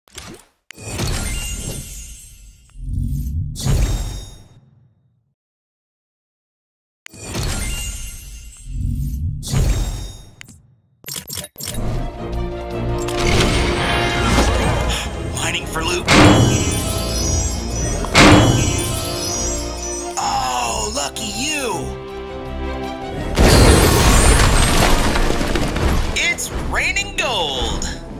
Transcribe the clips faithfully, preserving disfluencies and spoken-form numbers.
Mining for loot. Oh, lucky you! It's raining gold!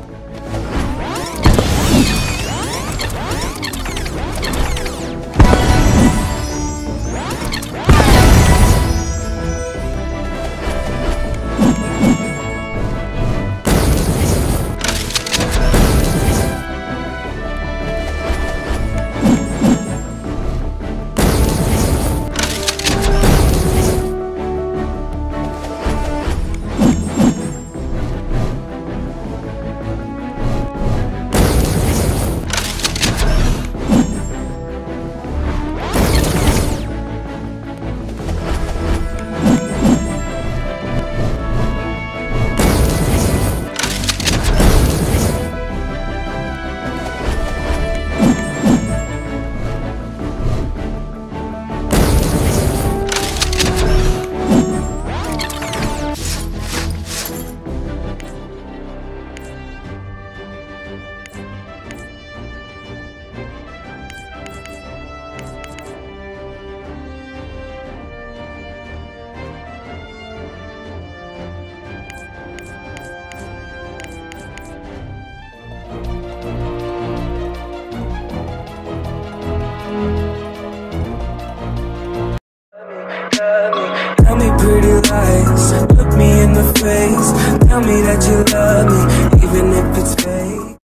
Tell me pretty lies, look me in the face. Tell me that you love me, even if it's fake.